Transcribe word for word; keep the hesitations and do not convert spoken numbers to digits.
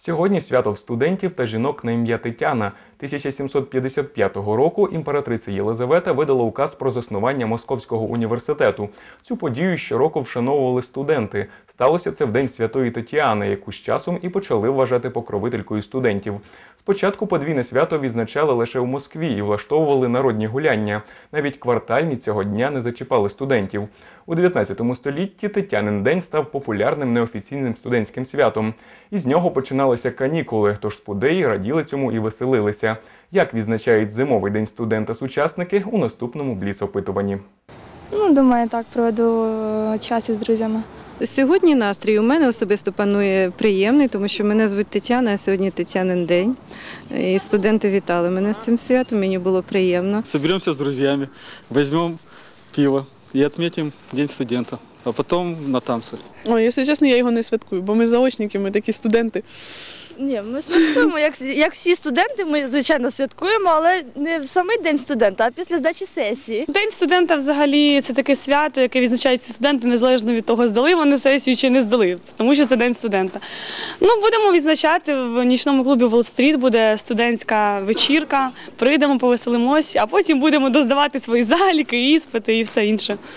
Сьогодні свято в студентів та жінок на ім'я Тетяна. тисяча сімсот п'ятдесят п'ятого року імператриця Єлизавета видала указ про заснування Московського університету. Цю подію щороку вшановували студенти. Сталося це в День Святої Тетяни, яку з часом і почали вважати покровителькою студентів. Спочатку подвійне свято відзначали лише у Москві і влаштовували народні гуляння. Навіть квартальні цього дня не зачіпали студентів. У дев'ятнадцятому столітті Тетянин день став популярним неофіційним студентським святом. Із нього починалися канікули, тож спудеї раділи цьому і веселилися. Як відзначають зимовий день студента-сучасники у наступному бліц-опитуванні. Ну, думаю, так, проведу час із друзями. Сьогодні настрій у мене особисто панує приємний, тому що мене звуть Тетяна, а сьогодні Тетянин день. І студенти вітали мене з цим святом, мені було приємно. Соберемся с друзьями, возьмем пиво и отметим День студента, а потом на танцы. Ой, якщо чесно, я його не святкую, бо ми заочники, ми такі студенти. Ні, ми святкуємо, як, як всі студенти, ми, звичайно, святкуємо, але не в самий день студента, а після здачі сесії. День студента взагалі це таке свято, яке відзначають всі студенти, незалежно від того, здали вони сесію чи не здали, тому що це День студента. Ну, будемо відзначати, в нічному клубі Уолл-стріт буде студентська вечірка, прийдемо, повеселимось, а потім будемо доздавати свої заліки, іспити і все інше.